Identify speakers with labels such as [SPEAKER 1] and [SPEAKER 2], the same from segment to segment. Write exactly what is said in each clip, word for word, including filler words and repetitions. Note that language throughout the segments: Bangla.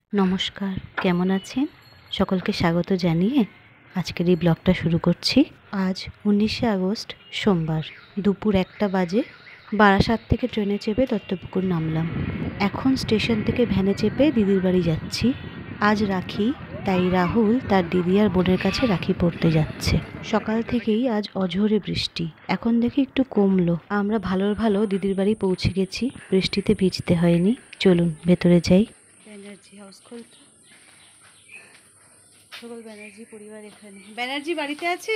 [SPEAKER 1] নমস্কার, কেমন আছেন? সকলকে স্বাগত জানিয়ে আজকের এই ব্লগটা শুরু করছি। আজ উনিশে আগস্ট সোমবার দুপুর একটা বাজে। বারাসাত থেকে ট্রেনে চেপে দত্তপুকুর নামলাম। এখন স্টেশন থেকে ভ্যানে চেপে দিদির বাড়ি যাচ্ছি। আজ রাখি, তাই রাহুল তার দিদি আর বোনের কাছে রাখি পড়তে যাচ্ছে। সকাল থেকেই আজ অঝোরে বৃষ্টি, এখন দেখি একটু কমলো। আমরা ভালোর ভালো দিদির বাড়ি পৌঁছে গেছি, বৃষ্টিতে ভিজতে হয়নি। চলুন ভেতরে যাই। ব্যানার্জি হাউস খুলতো, সকল ব্যানার্জি পরিবার এখানে। ব্যানার্জি বাড়িতে আছে?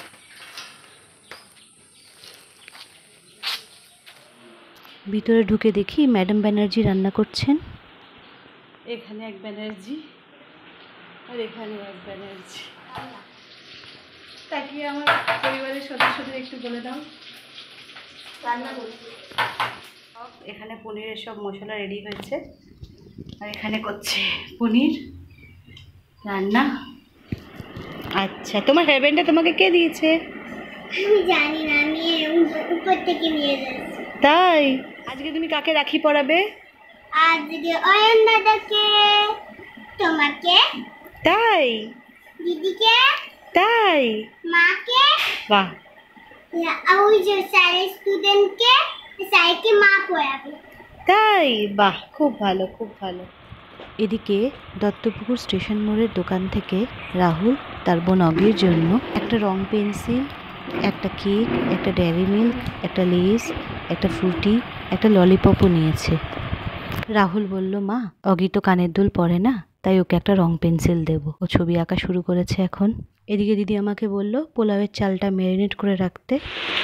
[SPEAKER 1] ভিতরে ঢুকে দেখি ম্যাডাম ব্যানার্জি রান্না করছেন। এখানে এক ব্যানার্জি আর এখানে এক ব্যানার্জি। তাকিয়ে আমার পরিবারের সদস্যদের একটু বলে দাও। রান্না করছি। এখানে পনিরের সব মশলা রেডি হয়েছে, আর এখানে করছে পনির রান্না। আচ্ছা, তোমার হেয়ারব্যান্ডটা তোমাকে কে দিয়েছে?
[SPEAKER 2] আমি জানি না, আমি উপর থেকে নিয়ে যাচ্ছি।
[SPEAKER 1] তাই? আজকে তুমি কাকে রাখি পরাবে?
[SPEAKER 2] আজকে অয়ন দাদাকে, তোমাকে,
[SPEAKER 1] তাই?
[SPEAKER 2] দিদিকে,
[SPEAKER 1] তাই?
[SPEAKER 2] মাকে,
[SPEAKER 1] বাহ,
[SPEAKER 2] ওই যে স্যারের স্টুডেন্টকে, স্যারকে মা পড়াবে।
[SPEAKER 1] তাই? বাহ, খুব ভালো, খুব ভালো। এদিকে দত্তপুকুর স্টেশন মোড়ের দোকান থেকে রাহুল তার বোন অগির জন্য একটা রং পেন্সিল, একটা কেক, একটা ডেয়ারি মিল্ক, একটা লেস, একটা ফ্রুটি, একটা ললিপপও নিয়েছে। রাহুল বলল, মা, অগি তো কানের দুল পরে না, তাই ওকে একটা রং পেন্সিল দেবো। ও ছবি আঁকা শুরু করেছে এখন। এদিকে দিদি আমাকে বলল পোলাওয়ের চালটা ম্যারিনেট করে রাখতে।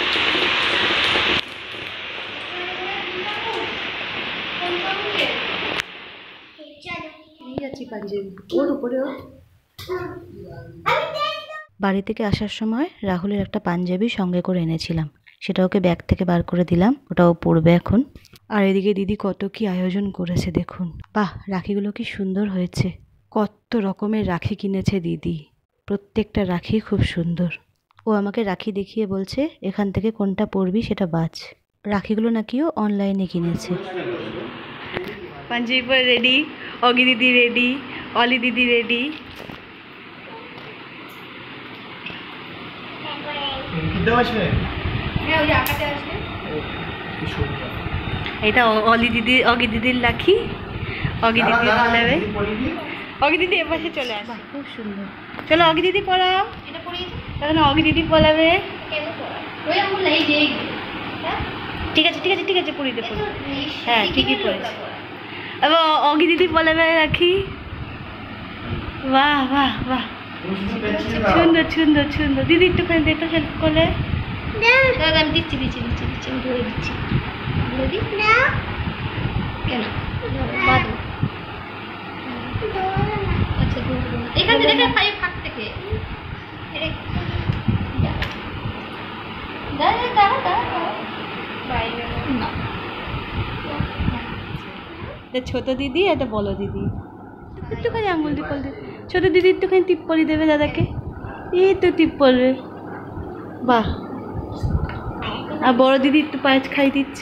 [SPEAKER 1] বাড়ি থেকে আসার সময় রাহুলের একটা পাঞ্জাবি সঙ্গে করে এনেছিলাম, সেটা ওকে ব্যাগ থেকে বার করে দিলাম, ওটাও পরবে এখন। আর এদিকে দিদি কত কি আয়োজন করেছে দেখুন। বাহ, রাখিগুলো কি সুন্দর হয়েছে। কত রকমের রাখি কিনেছে দিদি, প্রত্যেকটা রাখি খুব সুন্দর। ও আমাকে রাখি দেখিয়ে বলছে এখান থেকে কোনটা পরবি সেটা বাছ। রাখিগুলো নাকিও অনলাইনে কিনেছে। পাঞ্জাবি পরে রেডি, অগি দিদি রেডি, অলি দিদি রেডি। এটা অলি দিদি, অগি দিদির রাখি। অগি দিদি পরাবে। অগি দিদি এপাশে চলে আসে, খুব সুন্দর। চলো অগি দিদি পরাও। তখন অগি দিদি পরাবে। ঠিক আছে ঠিক আছে ঠিক আছে, পরিতে পরি। হ্যাঁ ঠিকই পড়েছে। এবার অগি দিদি পরাবে রাখি। বাহ বাহ বাহ, সুন্দর সুন্দর সুন্দর। দিদি একটুখানি দে তো হেল্প করলে। আমি দিচ্ছি দিচ্ছি দিচ্ছি দিচ্ছি আমি ধরে দিচ্ছি। কেন আচ্ছা, এখান থেকে ফাইভ ফাঁক থেকে ছোট দিদি, এটা বলো দিদি। একটুখানি আঙুল দিয়ে পড়লে ছোট দিদি একটুখানি টিপ পরি দেবে দাদাকে। এই তো টিপ পড়বে। বাহ, আর বড় দিদি একটু পায়েস খাই দিচ্ছে।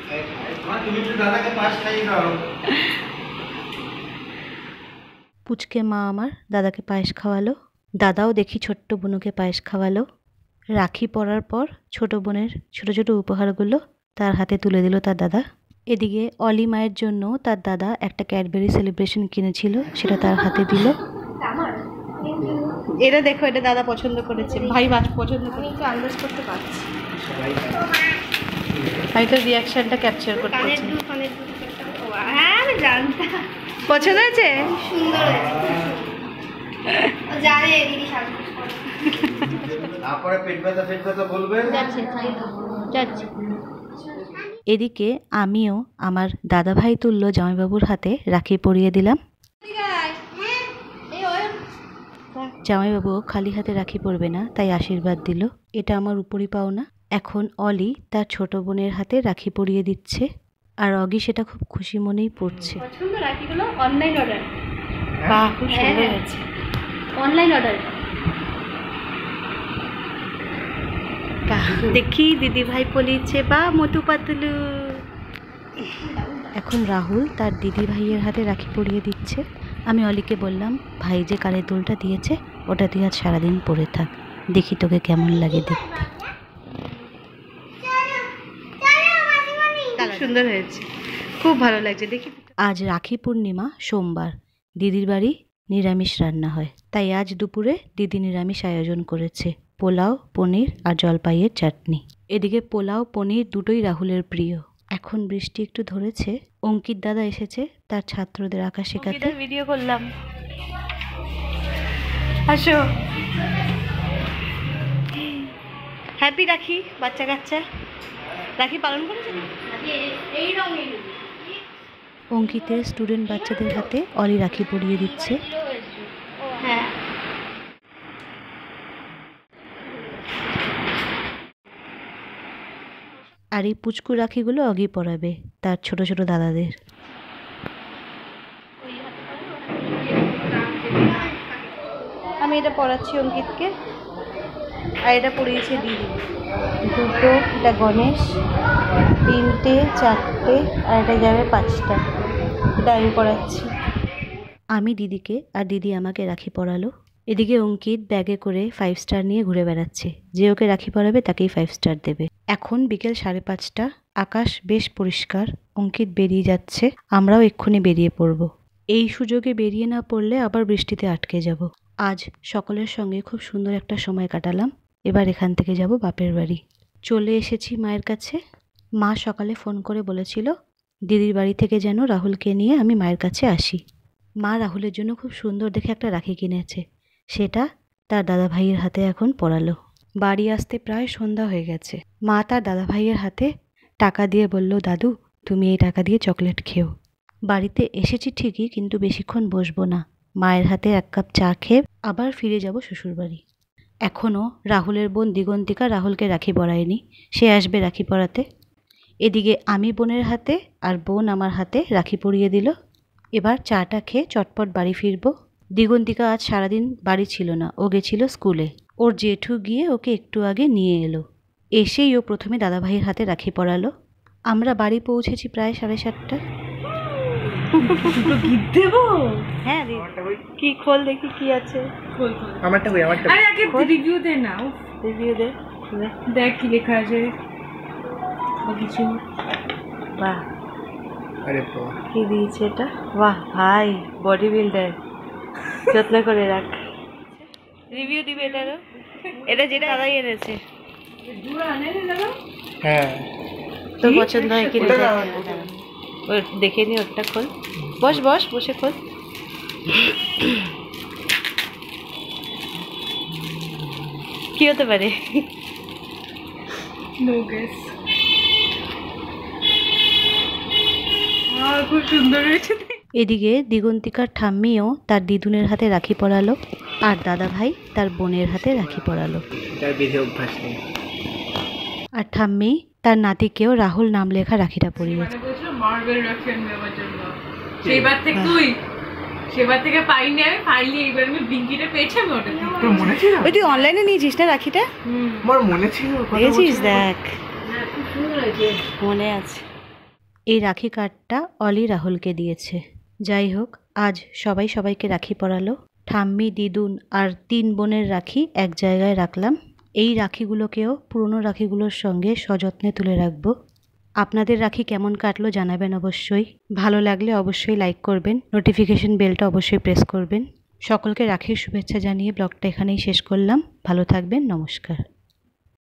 [SPEAKER 1] পুচকে মা আমার দাদাকে পায়েস খাওয়ালো। দাদাও দেখি ছোট্ট বোনকে পায়েস খাওয়ালো। রাখি পরার পর ছোট বোনের ছোট ছোট উপহারগুলো তার হাতে তুলে দিল তার দাদা। এদিকে অলি মায়ের জন্য তার দাদা একটা ক্যাডবেরি সেলিব্রেশন কিনেছিল, সেটা তার হাতে দিল। এটা দেখো, এটা দাদা পছন্দ করেছে, ভাই বাজ পছন্দ করেছে, আন্দাজ করতে পারছি। আমি তো রিয়াকশনটা ক্যাপচার করতে চাই। পছন্দ হয়েছে? সুন্দর হয়েছে। এদিকে আমিও আমার দাদা ভাই তুল্য জামাইবাবুর হাতে রাখি পরিয়ে দিলাম। জামাইবাবু খালি হাতে রাখি পরবে না, তাই আশীর্বাদ দিল। এটা আমার উপরই পাওনা। এখন অলি তার ছোট বোনের হাতে রাখি পরিয়ে দিচ্ছে, আর অগি সেটা খুব খুশি মনেই পড়ছে। পছন্দ রাখিগুলো অনলাইন অর্ডার। বাহ, খুব সুন্দর হয়েছে। Online order. দেখি দিদি ভাই পলিয়েছে, বা মোটু পাতলু। এখন রাহুল তার দিদি ভাইয়ের হাতে রাখি পরিয়ে দিচ্ছে, আমি অলিকে বললাম, ভাই যে কানের দুলটা দিয়েছে ওটা তুই আজ সারাদিন পরে থাক, দেখি তোকে কেমন লাগে দেখতে। সুন্দর হয়েছে, খুব ভালো লাগছে দেখি। আজ রাখি পূর্ণিমা, সোমবার। দিদির বাড়ি নিরামিষ রান্না হয়, তাই আজ দুপুরে দিদি নিরামিষ আয়োজন করেছে, পোলাও, পনির আর জলপাইয়ের চাটনি। এদিকে পোলাও পনির দুটোই রাহুলের প্রিয়। এখন বৃষ্টি একটু ধরেছে। অঙ্কিত দাদা এসেছে তার ছাত্রদের আঁকা শেখাতে। ভিডিও করলাম, আসো। হ্যাপি রাখি। বাচ্চা কাচ্চা রাখি পালন করেছে। অঙ্কিতের স্টুডেন্ট বাচ্চাদের হাতে অলি রাখি পরিয়ে দিচ্ছে। আর এই পুচকু রাখিগুলো অগি পরাবে তার ছোট ছোট দাদাদের। আমি এটা পড়াচ্ছি অঙ্কিতকে, আর এটা পড়িয়েছে দিদি। দুটো, এটা গণেশ, তিনটে, চারটে, আর এটা যাবে পাঁচটা। এটা আমি পড়াচ্ছি। আমি দিদিকে আর দিদি আমাকে রাখি পরালো। এদিকে অঙ্কিত ব্যাগে করে ফাইভ স্টার নিয়ে ঘুরে বেড়াচ্ছে, যে ওকে রাখি পরাবে তাকেই ফাইভ স্টার দেবে। এখন বিকেল সাড়ে পাঁচটা, আকাশ বেশ পরিষ্কার। অঙ্কিত বেরিয়ে যাচ্ছে, আমরাও এক্ষুনি বেরিয়ে পড়ব। এই সুযোগে বেরিয়ে না পড়লে আবার বৃষ্টিতে আটকে যাব। আজ সকলের সঙ্গে খুব সুন্দর একটা সময় কাটালাম। এবার এখান থেকে যাব বাপের বাড়ি। চলে এসেছি মায়ের কাছে। মা সকালে ফোন করে বলেছিল দিদির বাড়ি থেকে যেন রাহুলকে নিয়ে আমি মায়ের কাছে আসি। মা রাহুলের জন্য খুব সুন্দর দেখে একটা রাখি কিনেছে, সেটা তার দাদা ভাইয়ের হাতে এখন পরালো। বাড়ি আসতে প্রায় সন্ধ্যা হয়ে গেছে। মা তার দাদা ভাইয়ের হাতে টাকা দিয়ে বলল, দাদু তুমি এই টাকা দিয়ে চকলেট খেও। বাড়িতে এসেছি ঠিকই, কিন্তু বেশিক্ষণ বসবো না। মায়ের হাতে এক কাপ চা খেয়ে আবার ফিরে যাব শ্বশুরবাড়ি। এখনও রাহুলের বোন দিগন্তিকা রাহুলকে রাখি পরায়নি, সে আসবে রাখি পরাতে। এদিকে আমি বোনের হাতে আর বোন আমার হাতে রাখি পরিয়ে দিল। এবার চাটা খেয়ে চটপট বাড়ি ফিরবো। দিগন্তিকা আজ সারাদিন বাড়ি ছিল না, ও গেছিল স্কুলে। ওর জেঠু গিয়ে ওকে একটু আগে নিয়ে এলো। এসেই ও প্রথমে দাদাভাইয়ের হাতে রাখি পরালো। আমরা বাড়ি পৌঁছেছি প্রায় সাড়ে সাতটা। দেবো? হ্যাঁ কি খোল দেখি কি আছে।
[SPEAKER 3] আমারটা কই আমারটা আরে আগে রিভিউ দে না।
[SPEAKER 1] রিভিউ দে,
[SPEAKER 3] দেখ কি লেখা আছে কিছু।
[SPEAKER 1] বাহ,
[SPEAKER 3] আরে বাহ
[SPEAKER 1] কি দিয়েছে এটা। বাহ ভাই, বডি বিল্ডার, যত্ন করে রাখ। রিভিউ দিবে এটারও। এটা যেটা দাদাই এনেছে।
[SPEAKER 3] হ্যাঁ
[SPEAKER 1] তোর পছন্দ হয় কি দেখে নি। ওটা খোল, বস বস বসে খোল। কি হতে পারে?
[SPEAKER 3] No guess. আর খুব সুন্দর হয়েছে।
[SPEAKER 1] এদিকে দিগন্তিকার ঠাম্মিও তার দিদুনের হাতে রাখি পরালো, আর দাদা ভাই তার বোনের হাতে রাখি পরালো।
[SPEAKER 3] তার বিধি অভ্যাস নেই।
[SPEAKER 1] আর ঠাম্মি তার নাতিকেও রাহুল নাম লেখা রাখিটা পরিয়েছে।
[SPEAKER 3] মার্বেল রাখি নেওয়ার জন্য সেবার থেকে তুই সেবার থেকে পাইনি আমি, ফাইনালি এইবার আমি ব্লিঙ্কিটে পেয়েছি। আমি ওটা তোর মনে ছিল?
[SPEAKER 1] ওই তুই অনলাইনে নিয়েছিস না রাখিটা?
[SPEAKER 3] আমার মনে ছিল।
[SPEAKER 1] দেখেছিস? দেখ খুব সুন্দর হয়েছে, মনে আছে। এই রাখি কার্ডটা অলি রাহুলকে দিয়েছে। যাই হোক, আজ সবাই সবাইকে রাখি পরালো। ঠাম্মি, দিদুন আর তিন বোনের রাখি এক জায়গায় রাখলাম। এই রাখিগুলোকেও পুরনো রাখিগুলোর সঙ্গে সযত্নে তুলে রাখবো। আপনাদের রাখি কেমন কাটলো জানাবেন অবশ্যই। ভালো লাগলে অবশ্যই লাইক করবেন, নোটিফিকেশন বেলটা অবশ্যই প্রেস করবেন। সকলকে রাখির শুভেচ্ছা জানিয়ে ব্লগটা এখানেই শেষ করলাম। ভালো থাকবেন, নমস্কার।